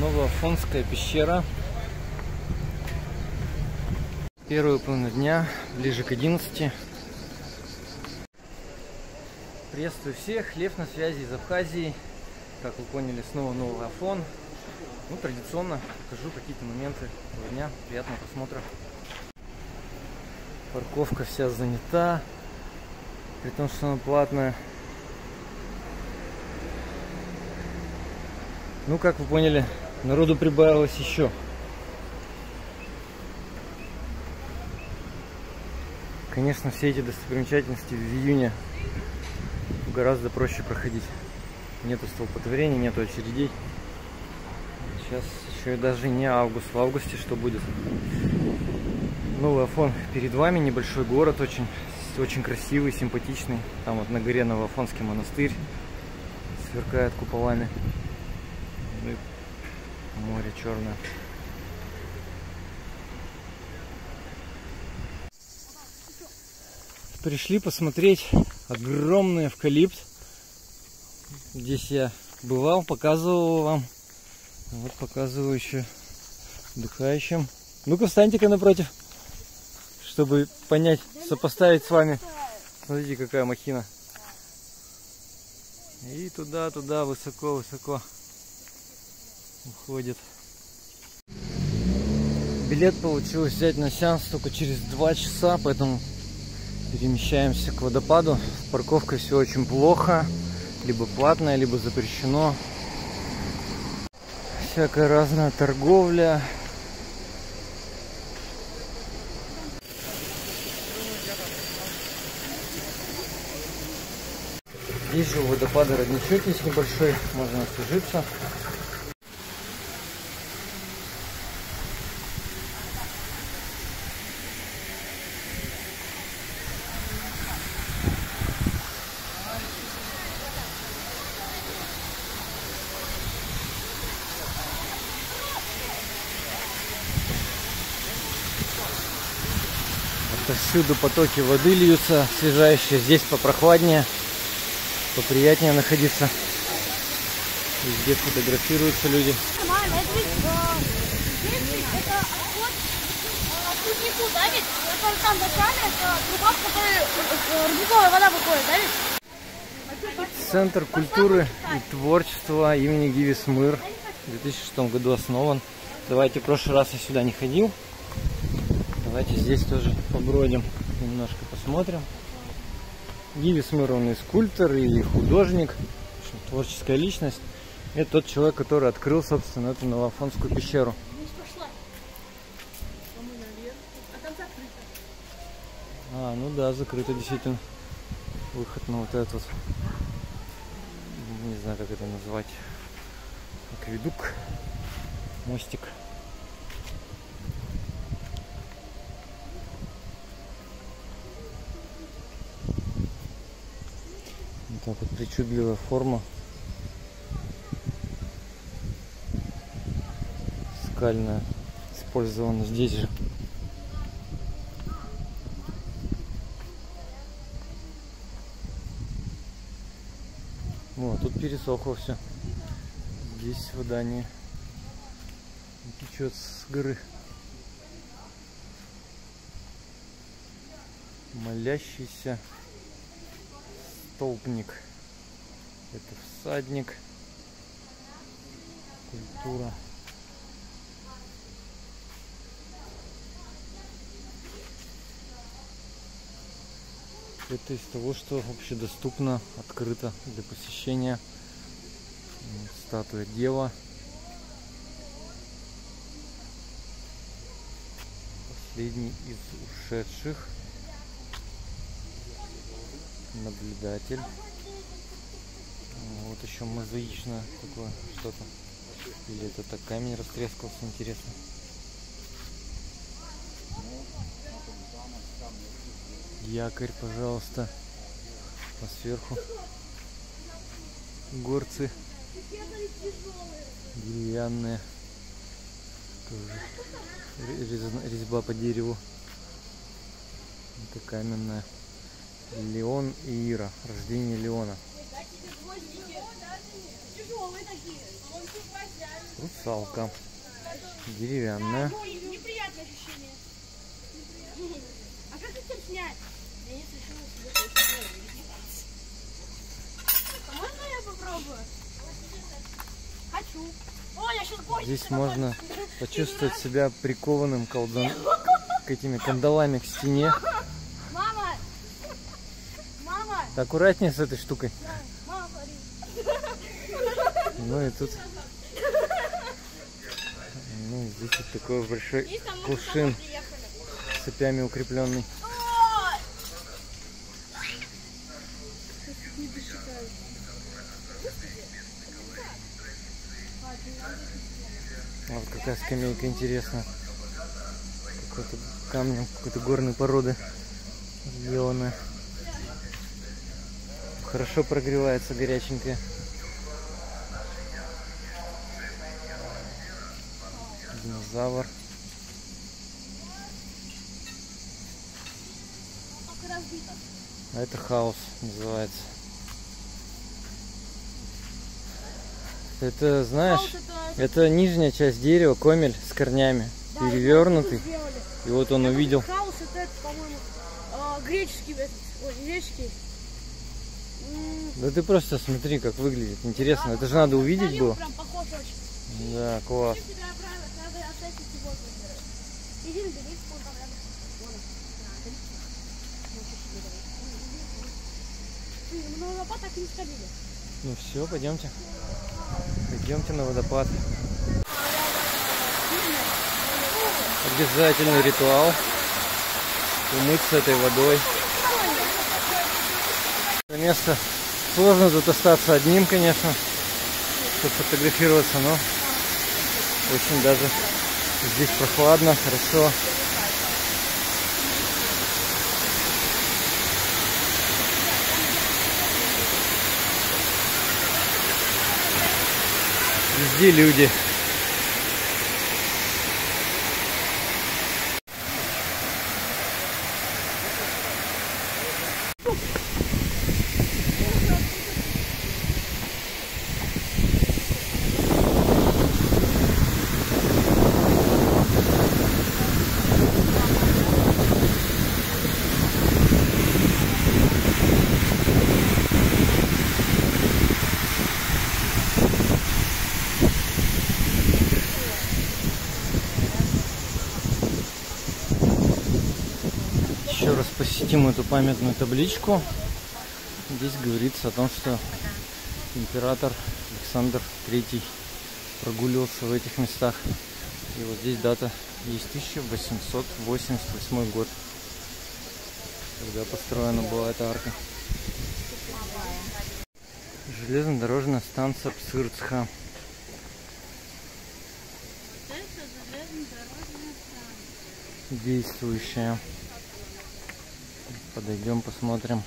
Новоафонская пещера. Первую половину дня, ближе к 11. Приветствую всех, Лев на связи из Абхазии. Как вы поняли, снова новый Афон. Ну, традиционно покажу какие-то моменты этого дня. Приятного просмотра. Парковка вся занята, при том, что она платная. Ну, как вы поняли, народу прибавилось еще. Конечно, все эти достопримечательности в июне гораздо проще проходить. Нету столпотворения, нету очередей. Сейчас еще и даже не август. В августе что будет? Новый Афон перед вами, небольшой город, очень красивый, симпатичный. Там вот на горе Новоафонский монастырь сверкает куполами. Ну и море черное. Пришли посмотреть огромный эвкалипт. Здесь я бывал, показывал вам. Вот показываю еще отдыхающим. Ну-ка, встаньте-ка напротив, чтобы понять, сопоставить с вами. Смотрите, какая махина. И туда, высоко-высоко уходит. Билет получилось взять на сеанс только через 2 часа, поэтому перемещаемся к водопаду. С парковкой все очень плохо. Либо платное, либо запрещено. Всякая разная торговля. Здесь же у водопада родничок есть небольшой, можно освежиться. Отовсюду потоки воды льются, освежающие. Здесь попрохладнее, поприятнее находиться. Везде фотографируются люди. Это отход к руднику, да, ведь? Это там вначале, это труба, в которой рудниковая вода выходит, да, ведь? Центр культуры и творчества имени Гиви Смыр. В 2006 году основан. Давайте, в прошлый раз я сюда не ходил. Давайте здесь тоже побродим, немножко посмотрим. Гиви Смыр, он и скульптор, и художник, творческая личность. Это тот человек, который открыл, собственно, эту Новоафонскую пещеру. А, ну да, закрыто действительно. Выход на вот этот, не знаю, как это назвать, акведук, мостик. Вот так вот причудливая форма. Скальная, использована здесь же. Вот, тут пересохло все. Здесь вода не течет с горы. Молящийся столпник. Это всадник. Культура. Это из того, что общедоступно, открыто для посещения. Статуя Дева. Последний из ушедших. Наблюдатель. Вот еще мозаичное такое что-то. Или это так камень растрескался, интересно. Якорь, пожалуйста. А сверху горцы деревянные. Тоже резьба по дереву. Это каменная. Леон и Ира. Рождение Леона. Тяжелые такие. Русалка. Деревянная. Неприятное ощущение. А как их там снять? Я не слышала себе. Можно я попробую? Хочу. О, я сейчас больше. Здесь можно почувствовать себя прикованным к этими кандалами к стене. Мама! Мама! Аккуратнее с этой штукой. Мама, смотри. Ну и тут, ну, здесь вот такой большой кувшин с цепями укрепленный. Вот какая скамейка интересная. Какой-то камнем, какой-то горной породы сделанная. Хорошо прогревается, горяченькая. Динозавр. А это хаос называется. Это, знаешь, это нижняя часть дерева, комель с корнями, да, перевернутый. И вот он увидел. Хаос это, по-моему, греческий, греческий. Да ты просто смотри, как выглядит. Интересно, это же надо увидеть было. Прям похож очень. Да, класс. Ну все, пойдемте. Пойдемте на водопад. Обязательный ритуал. Умыться этой водой. Это место сложно тут остаться одним, конечно, чтобы фотографироваться, но очень даже здесь прохладно, хорошо. Везде люди. Еще раз посетим эту памятную табличку. Здесь говорится о том, что император Александр III прогуливался в этих местах. И вот здесь дата есть 1888 год, когда построена была эта арка. Железнодорожная станция Псырцха. Действующая. Подойдем, посмотрим.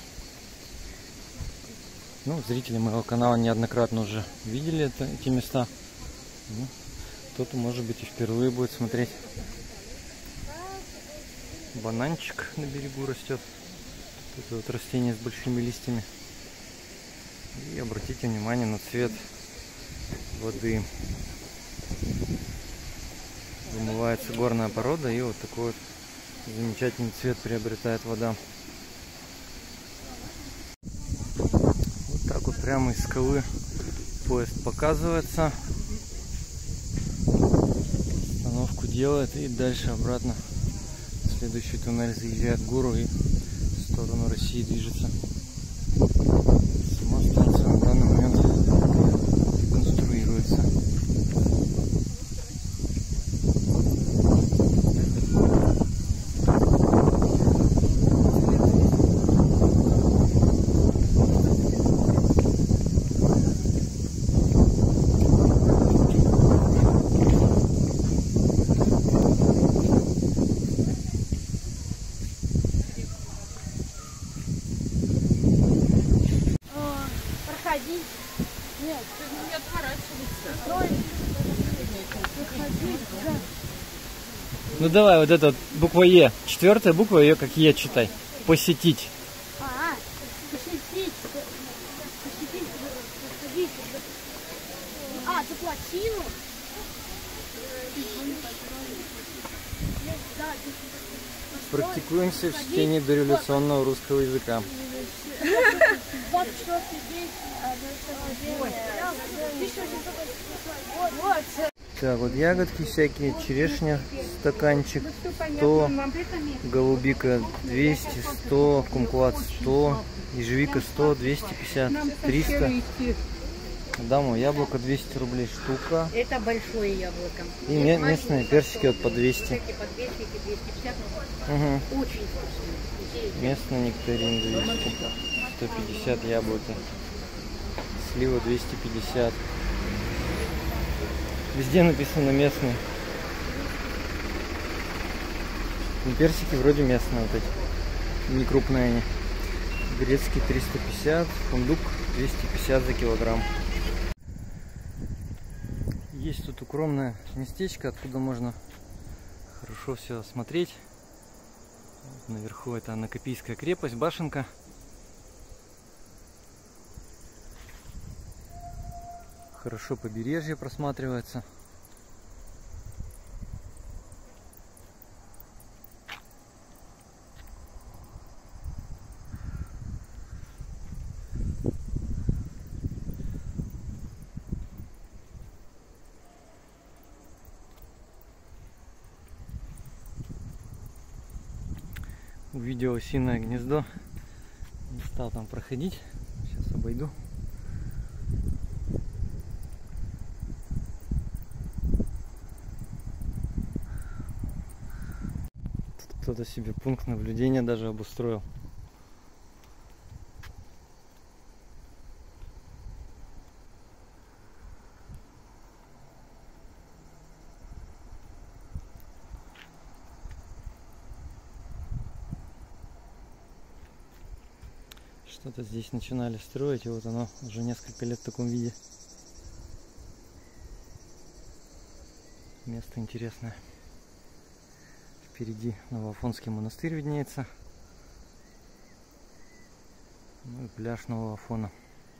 Ну, зрители моего канала неоднократно уже видели эти места. Ну, кто-то, может быть, и впервые будет смотреть. Бананчик на берегу растет. Это вот растение с большими листьями. И обратите внимание на цвет воды. Вымывается горная порода, и вот такой вот замечательный цвет приобретает вода. Вот так вот прямо из скалы поезд показывается. Остановку делает и дальше обратно в следующий туннель заезжает в гору и в сторону России движется. Сама станция на данный момент конструируется. Нет, не отворачивайся. Ну давай вот это вот буква Е. Четвертая буква, ее как Е читай. Посетить. Посетить. А, за плотину. Практикуемся в чтении дореволюционного русского языка. Так, вот ягодки всякие, черешня, стаканчик 100, голубика 200, 100, кумкват 100, ежевика 100, 250, 300. Даму яблоко 200 рублей штука. Это большое яблоко. И местные персики вот по 200. По 200, эти 250. Угу. Очень вкусные. Местный нектарин 200, 150 яблоки, слива 250. Везде написано местный. И персики вроде местные вот эти, не крупные они. Грецкий 350, фундук 250 за килограмм. Есть тут укромное местечко, откуда можно хорошо все осмотреть. Наверху это Анакапийская крепость, башенка. Хорошо побережье просматривается. Увидел осиное гнездо, не стал там проходить, сейчас обойду. Тут кто-то себе пункт наблюдения даже обустроил. Что-то здесь начинали строить, и вот оно уже несколько лет в таком виде. Место интересное. Впереди Новоафонский монастырь виднеется. Ну и пляж Нового Афона.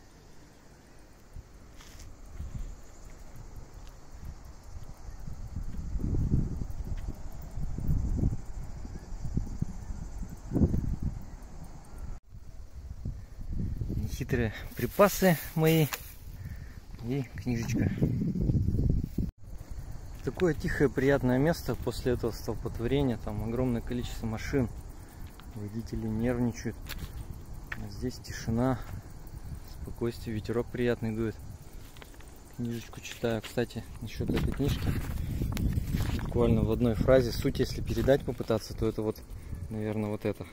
Хитрые припасы мои и книжечка. Такое тихое, приятное место после этого столпотворения. Там огромное количество машин, водители нервничают, а здесь тишина, спокойствие, ветерок приятный дует. Книжечку читаю. Кстати, насчет этой книжки, буквально в одной фразе суть, если передать попытаться, то это вот, наверное, вот это.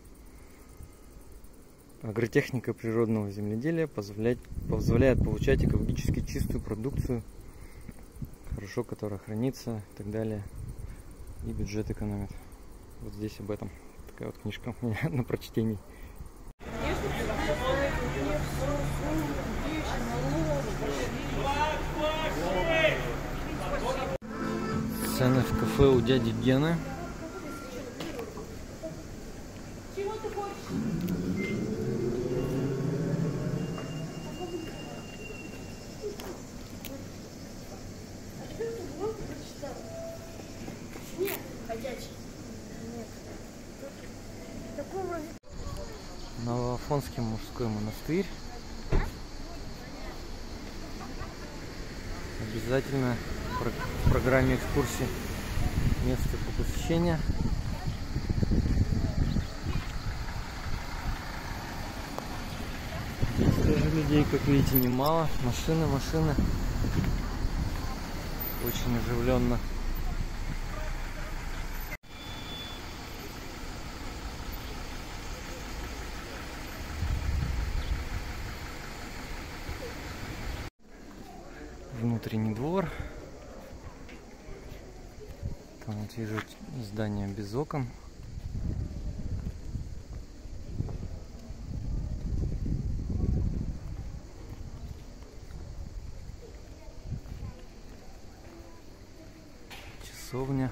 Агротехника природного земледелия позволяет получать экологически чистую продукцию, хорошо, которая хранится и так далее, и бюджет экономит. Вот здесь об этом. Такая вот книжка у меня на прочтении. Цены в кафе у дяди Гены. Новоафонский мужской монастырь. Обязательно в программе экскурсии место по посещению. Здесь тоже людей, как видите, немало. Машины. Очень оживленно. Внутренний двор. Там вот вижу здание без окон. Часовня.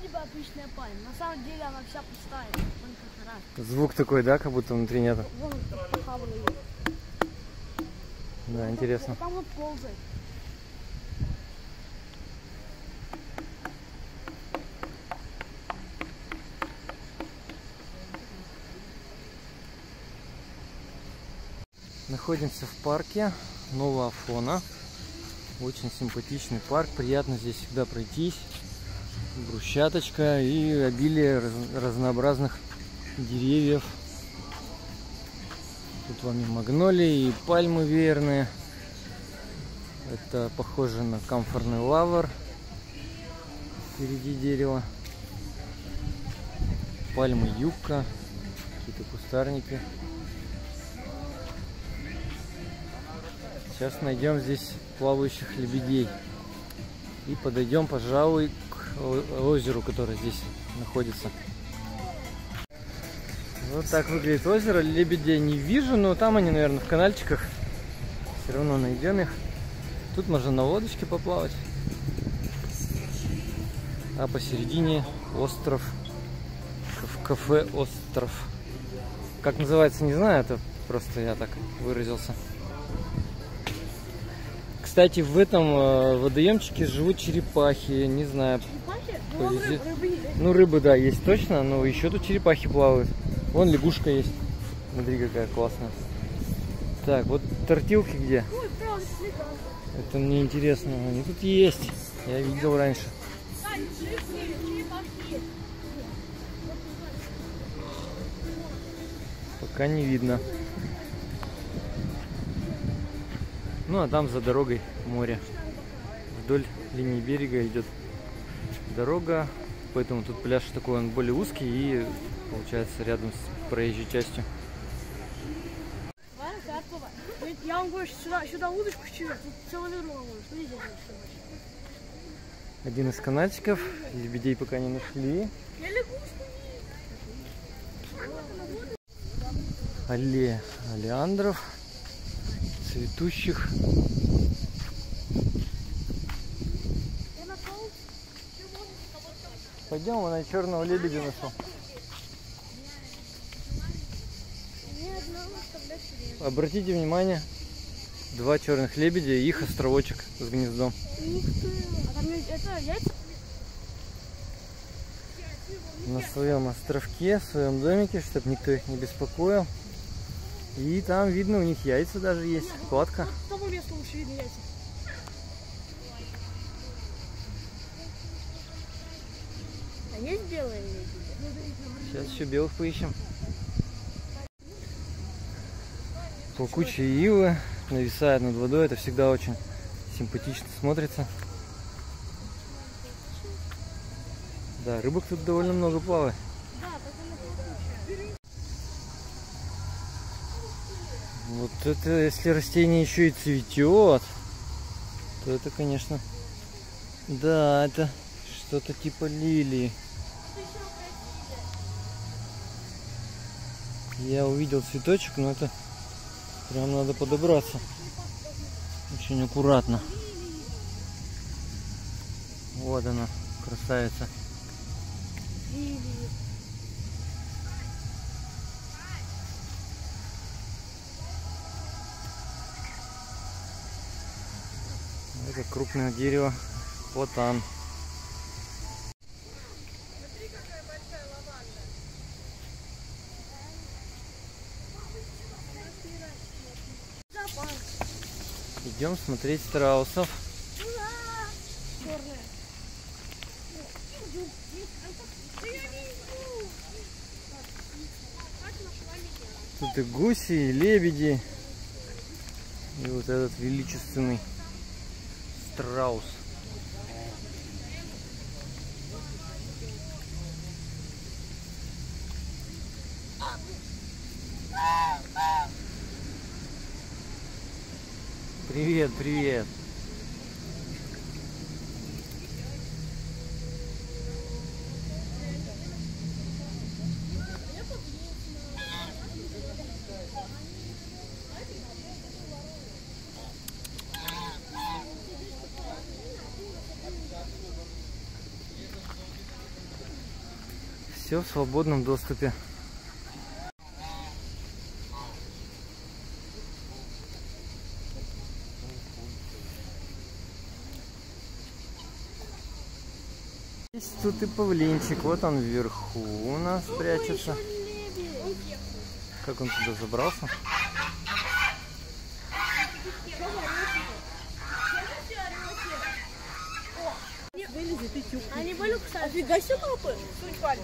вроде бы обычная пальма. На самом деле она вся пустая. Только раз. Звук такой, да, как будто внутри нету. Вон он похавал ее. Да, интересно. Там вот ползает. Находимся в парке Нового Афона. Очень симпатичный парк, приятно здесь всегда пройтись. Брусчаточка и обилие разнообразных деревьев. Тут вам и магнолии, и пальмы веерные. Это похоже на камфорный лавр впереди дерева. Пальмы юбка, какие-то кустарники. Сейчас найдем здесь плавающих лебедей и подойдем, пожалуй, к озеру, которое здесь находится. Вот так выглядит озеро. Лебедей не вижу, но там они, наверное, в канальчиках. Все равно найдем их. Тут можно на лодочке поплавать. А посередине остров. Кафе «Остров». Как называется, не знаю, это просто я так выразился. Кстати, в этом водоемчике живут черепахи, не знаю. Черепахи? Ну, рыбы, да, есть точно, но еще тут черепахи плавают. Вон лягушка есть. Смотри, какая классная. Так, вот тортилки где? Ой, правда, слегка. Это мне интересно. Они тут есть. Я видел раньше. Пока не видно. Ну а там за дорогой море. Вдоль линии берега идет дорога, поэтому тут пляж такой, он более узкий и получается рядом с проезжей частью. Я вам говорю, сюда удочку чую, тут целый ведро. Один из канальчиков, лебедей пока не нашли. Я лягушку не. Аллея олеандров, цветущих. Пойдем, она черного лебедя нашел. Обратите внимание, 2 черных лебедя и их островочек с гнездом. А там это яйца? На своем островке, в своем домике, чтобы никто их не беспокоил. И там видно, у них яйца даже есть, кладка. С того места лучше видно яйца. А есть белые лебеди? Сейчас еще белых поищем. Плакучие ивы нависают над водой, это всегда очень симпатично смотрится. Да, рыбок тут довольно много плавает. Да, только на Вот это, если растение еще и цветет, то это, конечно, да, это что-то типа лилии. Я увидел цветочек, но это прям надо подобраться. Очень аккуратно. Вот она, красавица. Это крупное дерево, платан. Идем смотреть страусов. Тут и гуси, и лебеди, и вот этот величественный страус. Привет, привет. Все в свободном доступе. Есть тут и павлинчик. Вот он вверху у нас прячется. Как он туда забрался? Они больно кусаются. Офига себе лапы. Сунь палец.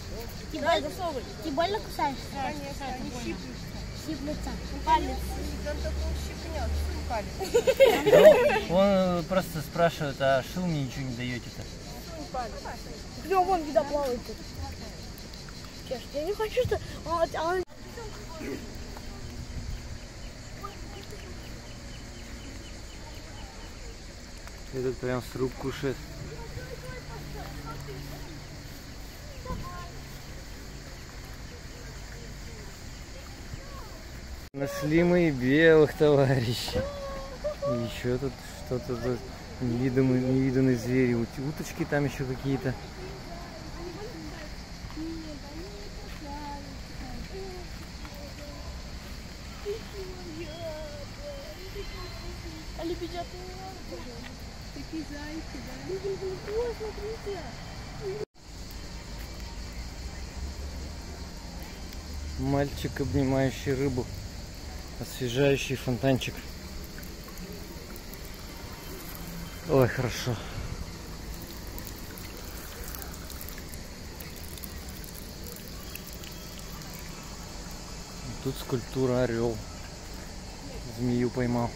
Ты больно кусаешься? Конечно, они Щиплются. Палец. Он только щипнет. Сунь палец. Он просто спрашивает, а что вы мне ничего не даете-то? Сунь палец. Где вон вида плавает тут. Я не хочу, что... Этот прям с рук кушает. Нашли мы и белых товарищей. И еще тут что-то тут невиданные звери. Уточки там еще какие-то. Такие зайцы, да? Ой, смотрите. Мальчик, обнимающий рыбу. Освежающий фонтанчик. Ой, хорошо. Тут скульптура орел. Змею поймал.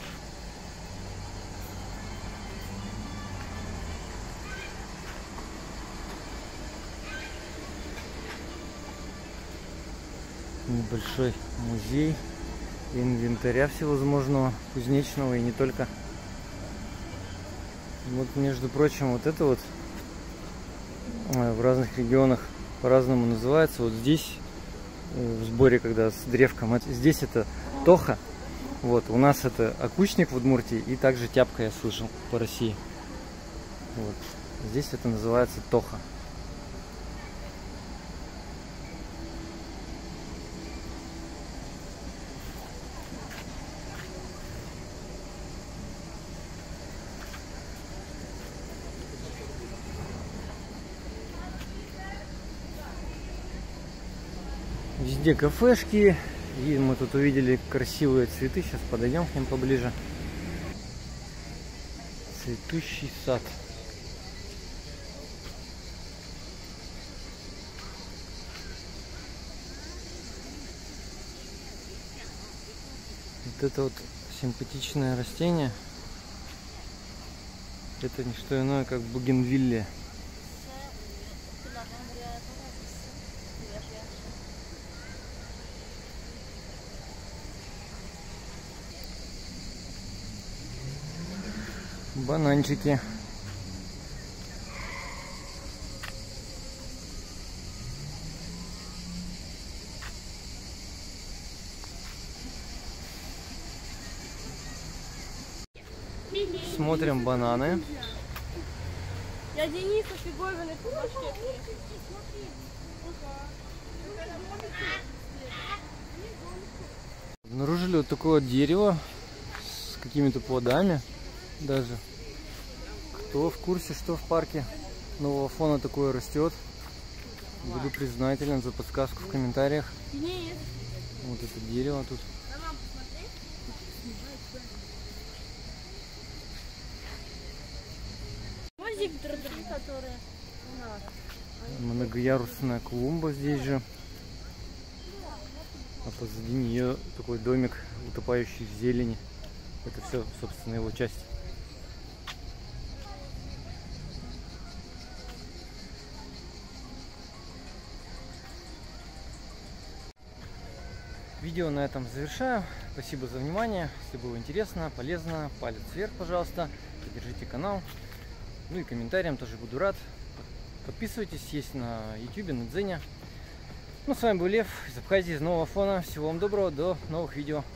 Небольшой музей инвентаря всевозможного, кузнечного и не только. Вот, между прочим, вот это вот в разных регионах по-разному называется. Вот здесь в сборе, когда с древком, здесь это тоха. Вот, у нас это окучник в Удмуртии и также тяпка, я слышал, по России. Вот. Здесь это называется тоха. Везде кафешки, и мы тут увидели красивые цветы, сейчас подойдем к ним поближе. Цветущий сад. Вот это вот симпатичное растение, это не что иное, как бугенвиллия. Бананчики. Смотрим бананы. Я Денис Офиговиной кулачки. Обнаружили вот такое вот дерево с какими-то плодами даже. Кто в курсе, что в парке нового фона такое растет, буду признателен за подсказку в комментариях. Денис. Вот это дерево тут. Которые... Многоярусная клумба здесь же. А позади нее такой домик, утопающий в зелени. Это все, собственно, его часть. Видео на этом завершаю. Спасибо за внимание. Если было интересно, полезно, палец вверх, пожалуйста. Поддержите канал. Ну и комментариям тоже буду рад. Подписывайтесь, есть на YouTube, на Дзене. Ну, с вами был Лев из Абхазии, из Нового Фона. Всего вам доброго, до новых видео.